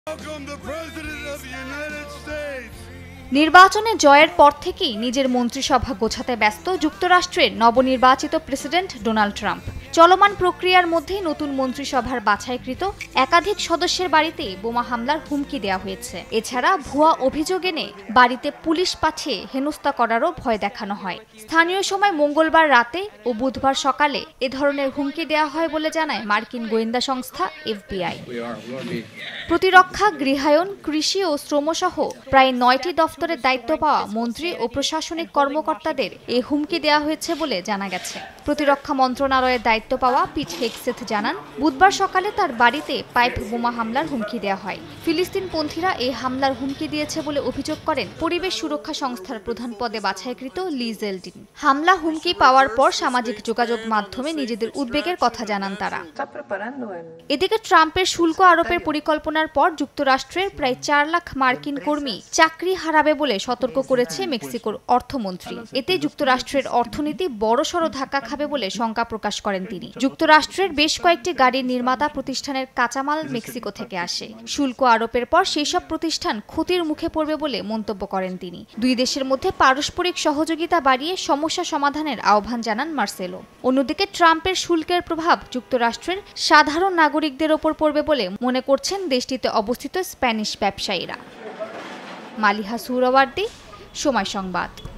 নির্বাচনে জয়ের পর থেকেই নিজের মন্ত্রিসভা গোছাতে ব্যস্ত যুক্তরাষ্ট্রের নবনির্বাচিত প্রেসিডেন্ট ডোনাল্ড ট্রাম্প। চলমান প্রক্রিয়ার মধ্যেই নতুন মন্ত্রিসভার বাছাইকৃত একাধিক সদস্যের বাড়িতে বোমা হামলার হুমকি দেওয়া হয়েছে। এছাড়া ভুয়া অভিযোগ এনে বাড়িতে পুলিশ পাঠিয়ে হেনস্থা করারও ভয় দেখানো হয়। স্থানীয় সময় মঙ্গলবার রাতে ও বুধবার সকালে এ ধরনের হুমকি দেওয়া হয় বলে জানায় মার্কিন গোয়েন্দা সংস্থা FBI। প্রতিরক্ষা, গৃহায়ন, কৃষি ও শ্রমসহ প্রায় 9টি দফতরের দায়িত্ব পাওয়া মন্ত্রী ও প্রশাসনিক কর্মকর্তাদের এই হুমকি দেওয়া হয়েছে বলে জানা গেছে। প্রতিরক্ষা মন্ত্রণালয়ের দায়িত্ব পাওয়া পিট হেগসেথ জানান, বুধবার সকালে তার বাড়িতে পাইপ বোমা হামলার হুমকি দেওয়া হয়। ফিলিস্তিনপন্থীরা এই হামলার হুমকি দিয়েছে বলে অভিযোগ করেন পরিবেশ সুরক্ষা সংস্থার প্রধান পদে বাছাইকৃত লি জেলডিন। হামলা হুমকি পাওয়ার পর সামাজিক যোগাযোগ মাধ্যমে নিজেদের উদ্বেগের কথা জানান তারা। এদিকে ট্রাম্পের শুল্ক আরোপের পরিকল্পনার পর যুক্তরাষ্ট্রের প্রায় 4 লাখ মার্কিন কর্মী চাকরি হারাবে বলে সতর্ক করেছে মেক্সিকোর অর্থমন্ত্রী। এতে যুক্তরাষ্ট্রের অর্থনীতি বড়সড় ধাক্কা খাবে বলে শঙ্কা প্রকাশ করেন তিনি। যুক্তরাষ্ট্রের বেশ কয়েকটি গাড়ির নির্মাতা প্রতিষ্ঠানের কাঁচামাল মেক্সিকো থেকে আসে। শুল্ক আরোপের পর সেই সব প্রতিষ্ঠান ক্ষতির মুখে পড়বে বলে মন্তব্য করেন তিনি। দুই দেশের মধ্যে পারস্পরিক সহযোগিতা বাড়িয়ে সমস্যা সমাধানের আহ্বান জানান মার্সেলো। অন্যদিকে ট্রাম্পের শুল্কের প্রভাব যুক্তরাষ্ট্রের সাধারণ নাগরিকদের ওপর পড়বে বলে মনে করছেন দেশটিতে অবস্থিত স্প্যানিশ ব্যবসায়ীরা। মালিহা সুহরাওয়ার্দী, সময় সংবাদ।